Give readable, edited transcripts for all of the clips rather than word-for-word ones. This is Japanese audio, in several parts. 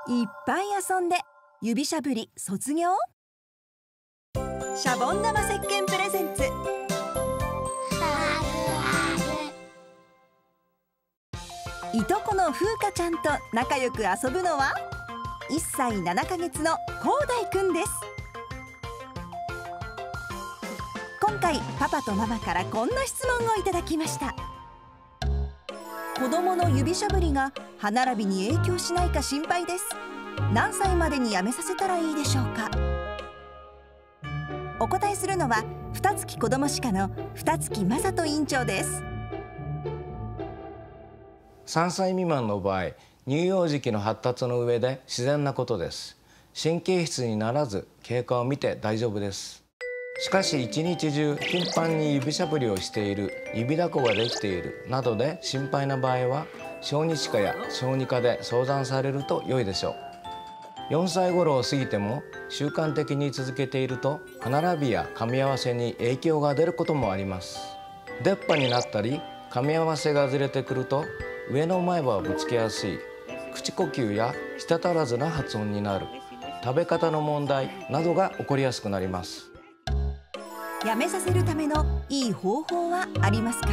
いっぱい遊んで指しゃぶり卒業。シャボン玉石鹸プレゼンツ。いとこの風花ちゃんと仲良く遊ぶのは1歳7ヶ月の広大くんです。今回パパとママからこんな質問をいただきました。子供の指しゃぶりが歯並びに影響しないか心配です。何歳までにやめさせたらいいでしょうか。お答えするのは二月子ども歯科の二月正人院長です。 3歳未満の場合、乳幼児期の発達の上で自然なことです。神経質にならず経過を見て大丈夫です。しかし一日中頻繁に指しゃぶりをしている、指だこができているなどで心配な場合は小児歯科や小児科で相談されると良いでしょう。4歳頃を過ぎても習慣的に続けていると歯並びや噛み合わせに影響が出ることもあります。出っ歯になったり噛み合わせがずれてくると上の前歯をぶつけやすい、口呼吸や舌足らずな発音になる、食べ方の問題などが起こりやすくなります。 やめさせるためのいい方法はありますか？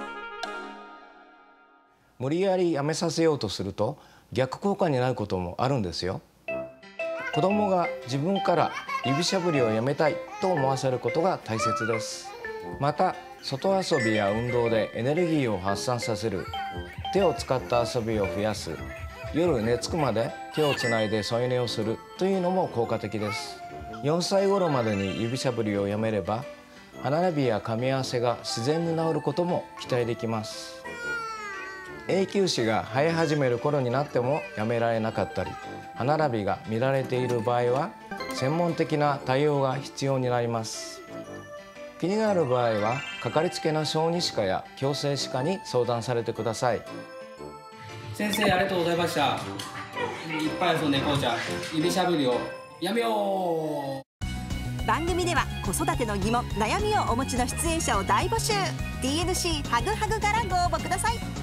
無理やりやめさせようとすると逆効果になることもあるんですよ。子どもが自分から指しゃぶりをやめたいと思わせることが大切です。また外遊びや運動でエネルギーを発散させる、手を使った遊びを増やす、夜寝つくまで手をつないで添い寝をするというのも効果的です。4歳頃までに指しゃぶりをやめれば歯並びや噛み合わせが自然に治ることも期待できます。永久歯が生え始める頃になってもやめられなかったり、歯並びが乱れている場合は専門的な対応が必要になります。気になる場合はかかりつけの小児歯科や矯正歯科に相談されてください。 先生ありがとうございました。いっぱい遊んでこうちゃん、指しゃぶりをやめよう。 番組では子育ての疑問悩みをお持ちの出演者を大募集。 TNC ハグハグからご応募ください。